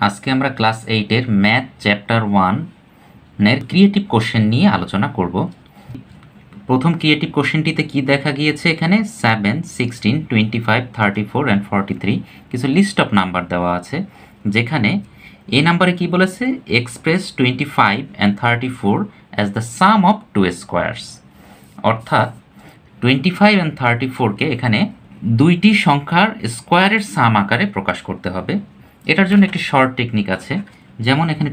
আজকে আমরা ক্লাস 8 এর ম্যাথ চ্যাপ্টার 1 এর ক্রিয়েটিভ কোশ্চেন নিয়ে আলোচনা করব। প্রথম ক্রিয়েটিভ কোশ্চেনটিতে কি দেখা গিয়েছে, এখানে 7, 16, 25, 34 and 43 কিছু লিস্ট অফ নাম্বার দেওয়া আছে, যেখানে এই নাম্বারে কি বলেছে, express 25 and 34 as the sum of two squares. অর্থাৎ 25 and 34 কে এখানে দুইটি সংখ্যার স্কোয়ারের সাম আকারে প্রকাশ করতে হবে। এটার জন্য একটি শর্ট টেকনিক আছে, যেমন এখানে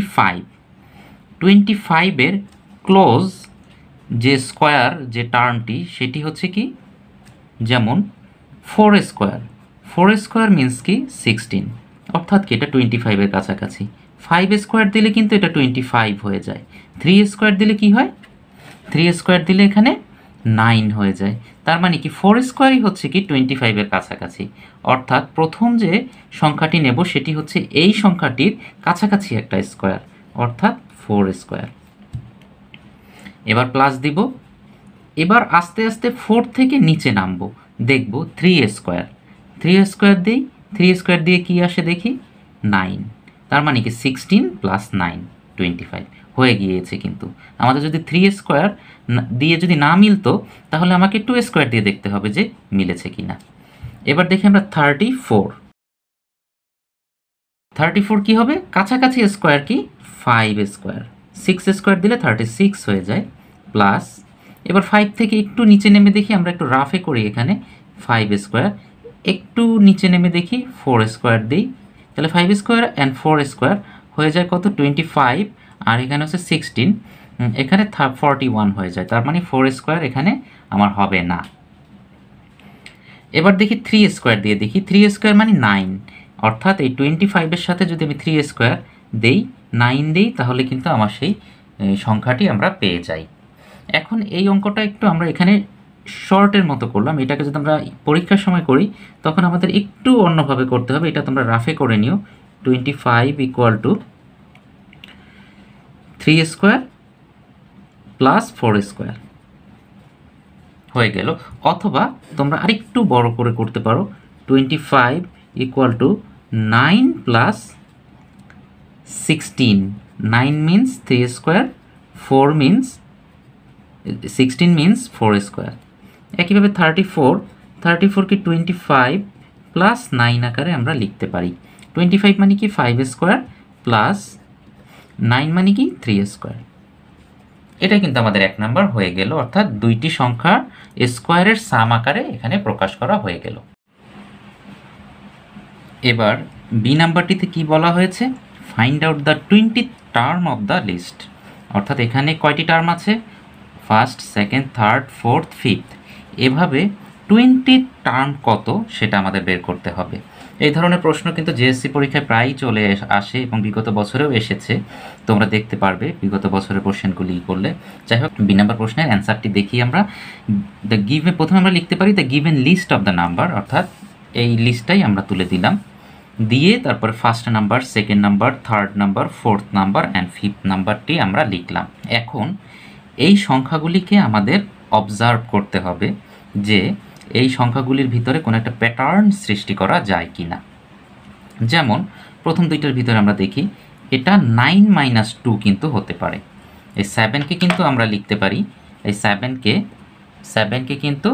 25 এর ক্লোজ যে স্কোয়ার যে টার্মটি সেটি হচ্ছে কি, যেমন 4 স্কোয়ার মিন্স কি 16, অর্থাৎ কি এটা 25 এর কাছাকাছি। 5 স্কোয়ার দিলে কিন্তু এটা 25 হয়ে যায়। 3 স্কোয়ার দিলে কি হয়, 3 স্কোয়ার দিলে এখানে 9 হয়ে যায়। তার মানে কি 4 স্কোয়ারই হচ্ছে কি 25 এর কাছাকাছি। অর্থাৎ প্রথম যে সংখ্যাটি নেব সেটি হচ্ছে এই সংখ্যাটির কাছাকাছি একটা স্কোয়ার, অর্থাৎ 4 স্কোয়ার। এবার প্লাস দিব। এবার আস্তে আস্তে 4 থেকে নিচে নামবো, দেখব 3 স্কোয়ার দিই। 3 স্কোয়ার দিয়ে কি আসে দেখি, 9। তার মানে কি 16 প্লাস 9 25 হয়ে গিয়েছে। কিন্তু আমাদের যদি 3 স্কোয়ার দিয়ে যদি না মিলতো, তাহলে আমাকে 2 স্কোয়ার দিয়ে দেখতে হবে যে মিলেছে কিনা। এবার দেখি আমরা 34 কি হবে, কাছাকাছি স্কোয়ার কি 5 স্কোয়ার। 6 স্কোয়ার দিলে 36 হয়ে যায়, প্লাস এবার 5 থেকে একটু নিচে নেমে দেখি, আমরা একটু রাফে করি, এখানে 5 স্কোয়ার, একটু নিচে নেমে দেখি 4 স্কোয়ার দিই, তাহলে 5 স্কোয়ার অ্যান্ড 4 স্কোয়ার হয়ে যায় কত 25, আর এখানে হচ্ছে 16, এখানে 41 হয়ে যায়। তার মানে 4 স্কোয়ার এখানে আমার হবে না। এবার দেখি 3 স্কোয়ার দিয়ে দেখি, 3 স্কোয়ার মানে 9, অর্থাৎ এই 25-এর সাথে যদি আমি 3 স্কোয়ার দেই, 9 দেই, তাহলে কিন্তু আমার সেই সংখ্যাটি আমরা পেয়ে যাই। এখন এই অঙ্কটা একটু আমরা এখানে শর্টের মতো করলাম। এটাকে যদি আমরা পরীক্ষার সময় করি তখন আমাদের একটু অন্যভাবে করতে হবে। এটা তোমরা রাফে করে নিও। 25 equal to 3 square plus 4 square হয়ে গেল। অথবা তোমরা আরেকটু বড় করে করতে পারো, 25 equal to 9 plus 16। 9 means 3 square, 4 means 16 means 4 square. একইভাবে 34 কি 25 প্লাস 9 আকারে আমরা লিখতে পারি। 25 মানে কি 5 স্কোয়ার প্লাস 9 মানে কি 3 স্কোয়ার। এটা কিন্তু আমাদের 1 নাম্বার হয়ে গেল, অর্থাৎ দুইটি সংখ্যা স্কোয়ারের সাম আকারে এখানে প্রকাশ করা হয়ে গেল। এবার বি নাম্বারটিতে কি বলা হয়েছে, find out the 20th term of the list. অর্থাৎ এখানে কয়টি টার্ম আছে, first, second, third, fourth, fifth, এভাবে 20th টার্ম কত সেটা আমাদের বের করতে হবে। এই ধরনের প্রশ্ন কিন্তু জিএসসি পরীক্ষায় প্রায়ই চলে আসে এবং বিগত বছরেও এসেছে, তোমরা দেখতে পারবে বিগত বছরের কোশ্চেনগুলি করলে। যাই হোক, বি নাম্বার প্রশ্নের অ্যান্সারটি দেখি আমরা। প্রথমে আমরা লিখতে পারি the given list of the number, অর্থাৎ এই লিস্টটাই আমরা তুলে দিলাম, দিয়ে তারপরে first number, second number, third number, fourth number and fifth নাম্বারটি আমরা লিখলাম। এখন এই সংখ্যাগুলিকে আমাদের অবজার্ভ করতে হবে যে এই সংখ্যাগুলির ভিতরে কোনো একটা প্যাটার্ন সৃষ্টি করা যায় কি না। যেমন প্রথম দুইটার ভিতরে আমরা দেখি, এটা 9 - 2 কিন্তু হতে পারে। এই 7কে কিন্তু আমরা লিখতে পারি, এই 7কে কিন্তু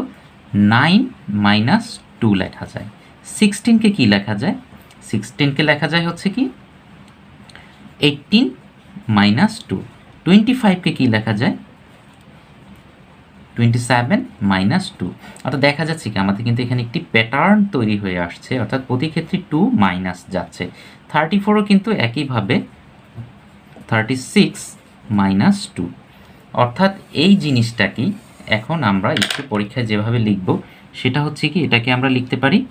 9 - 2 লেখা যায়। 16কে কি লেখা যায়, 16কে লেখা যায় হচ্ছে কি 18 - 2। 25কে কি লেখা যায় 27 - 2। অর্থাৎ দেখা যাচ্ছে কি আমাদের কিন্তু এখানে একটি প্যাটার্ন তৈরি হয়ে আসছে, অর্থাৎ প্রতি ক্ষেত্রে 2 মাইনাস যাচ্ছে। 34ও কিন্তু একইভাবে 36 - 2। অর্থাৎ এই জিনিসটা কি এখন আমরা একটু পরীক্ষায় যেভাবে লিখব সেটা হচ্ছে কি, এটাকে আমরা লিখতে পারি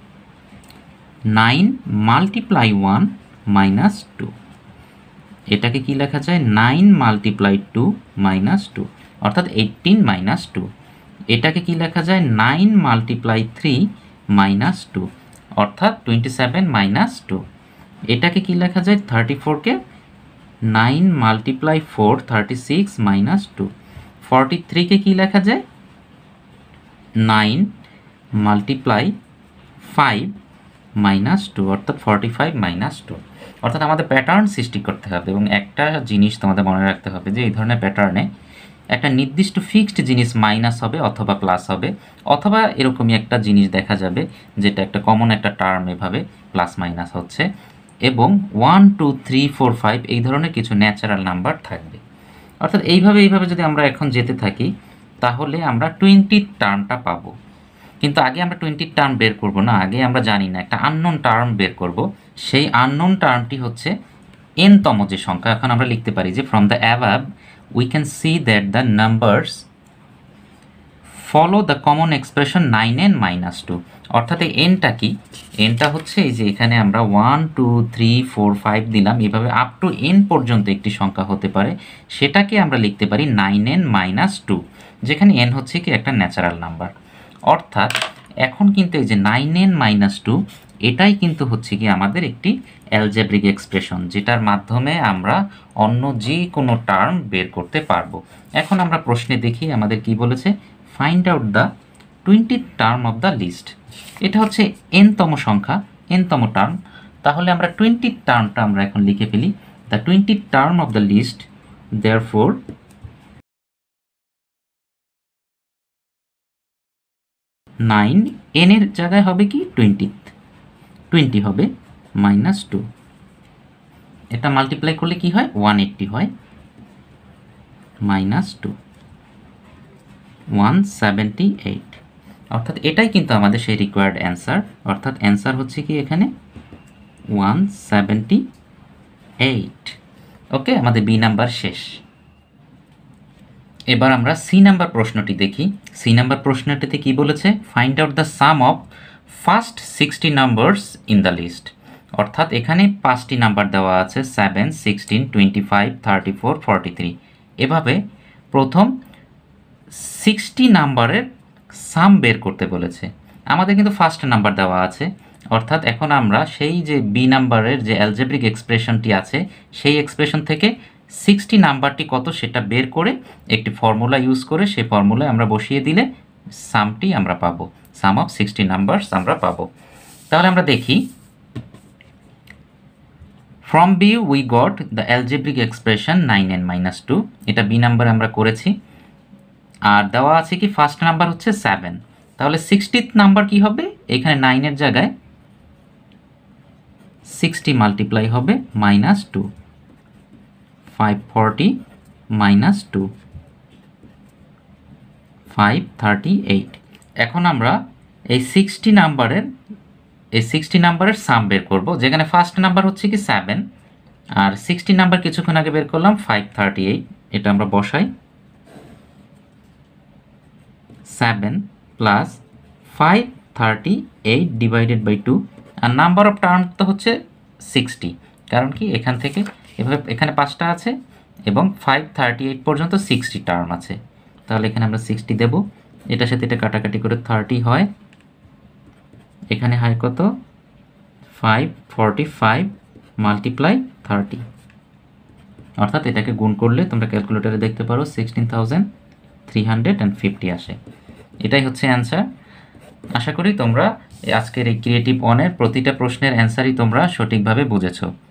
9 × 1 - 2। এটাকে কি লেখা যায় 9 × 2 - 2, অর্থাৎ 18 - 2। এটাকে কি লেখা যায় 9 × 3 - 2, অর্থাৎ 27 - 2। এটাকে কি লেখা যায় 34কে 9 × 4 36 - 2। 43কে কি লেখা যায় 9 × 5 মাইনাস টু, অর্থাৎ 45 মাইনাস টু। অর্থাৎ আমাদের প্যাটার্ন সৃষ্টি করতে হবে, এবং একটা জিনিস তোমাদের মনে রাখতে হবে যে এই ধরনের প্যাটার্নে একটা নির্দিষ্ট ফিক্সড জিনিস মাইনাস হবে অথবা প্লাস হবে, অথবা এরকমই একটা জিনিস দেখা যাবে যেটা একটা কমন একটা টার্ম এভাবে প্লাস মাইনাস হচ্ছে, এবং 1 2 3 4 5 এই ধরনের কিছু ন্যাচারাল নাম্বার থাকবে। অর্থাৎ এইভাবে যদি আমরা এখন যেতে থাকি তাহলে আমরা 20 টার্মটা পাবো। কিন্তু আগে আমরা 20 টার্ম বের করব না, আগে আমরা জানি না একটা আননোন টার্ম বের করব। সেই আননোন টার্মটি হচ্ছে এনতম যে সংখ্যা। এখন আমরা লিখতে পারি যে from the above we can see that the numbers follow the common expression 9n minus two. অর্থাৎ এই এনটা কি? এনটা হচ্ছে এই যে এখানে আমরা 1 2 3 4 5 দিলাম, এভাবে আপ টু এন পর্যন্ত একটি সংখ্যা হতে পারে, সেটাকে আমরা লিখতে পারি 9n মাইনাস টু, যেখানে এন হচ্ছে কি একটা ন্যাচারাল নাম্বার। অর্থাৎ এখন কিন্তু এই যে 9n মাইনাস টু এটাই কিন্তু হচ্ছে কি আমাদের একটি অ্যালজেব্রিক এক্সপ্রেশন, যেটার মাধ্যমে আমরা অন্য যে কোনো টার্ম বের করতে পারবো। এখন আমরা প্রশ্নে দেখি আমাদের কি বলেছে, find out the 20th term of the list. এটা হচ্ছে এনতম সংখ্যা, এনতম টার্ম। তাহলে আমরা 20th টার্মটা আমরা এখন লিখে ফেলি, the 20th term of the list, therefore 9 n এর জায়গায় হবে কি 20 হবে মাইনাস টু। এটা মাল্টিপ্লাই করলে কি হয় 180 হয়, মাইনাস টু 178। অর্থাৎ এটাই কিন্তু আমাদের সেই রিকোয়ার্ড অ্যান্সার। অর্থাৎ অ্যান্সার হচ্ছে কি এখানে 178। ওকে, আমাদের বি নাম্বার শেষ। এবার আমরা সি নাম্বার প্রশ্নটি দেখি। সি নাম্বার প্রশ্নটিতে কি বলেছে, find out the sum of first 60 numbers in the list. অর্থাৎ এখানে 5টি নাম্বার দেওয়া আছে 7 16 25 34 43। এভাবে প্রথম 60 নাম্বারের সাম বের করতে বলেছে। আমাদের কিন্তু ফার্স্ট নাম্বার দেওয়া আছে, অর্থাৎ এখন আমরা সেই যে বি নাম্বারের যে অ্যালজেব্রিক এক্সপ্রেশনটি আছে সেই এক্সপ্রেশন থেকে 60 নাম্বারটি কত সেটা বের করে একটি ফর্মুলা ইউজ করে সেই ফর্মুলায় আমরা বসিয়ে দিলে সামটি আমরা পাবো, সাম অফ 60 নাম্বারস আমরা পাবো। তাহলে আমরা দেখি, from B we got the algebraic expression 9n minus two. এটা বি নাম্বার আমরা করেছি। আর দেওয়া আছে কি ফার্স্ট নাম্বার হচ্ছে 7, তাহলে 60th নাম্বার কি হবে, এখানে 9 এর জায়গায় 60 মাল্টিপ্লাই হবে মাইনাস টু, 540 মাইনাস টু 538। এখন আমরা এই 60 নাম্বারের সাম বের করব, যেখানে ফার্স্ট নাম্বার হচ্ছে কি 7 আর 60 নাম্বার কিছুক্ষণ আগে বের করলাম 538। এটা আমরা বসাই, 7 প্লাস 538 ডিভাইডেড বাই 2, আর নাম্বার অফ টার্ম তো হচ্ছে 60, কারণ কি এখান থেকে এভাবে এখানে 5টা আছে এবং 538 পর্যন্ত 60 টার্ম আছে। তাহলে এখানে আমরা 60 দেব, এটার সাথে এটা কাটাকাটি করে 30 হয়, এখানে হয় কত 545 মাল্টিপ্লাই 30, অর্থাৎ এটাকে গুণ করলে তোমরা ক্যালকুলেটরে দেখতে পারো 16,350 আসে। এটাই হচ্ছে অ্যান্সার। আশা করি তোমরা আজকের এই ক্রিয়েটিভ ওয়ানের প্রতিটা প্রশ্নের অ্যান্সারই তোমরা সঠিকভাবে বুঝেছো।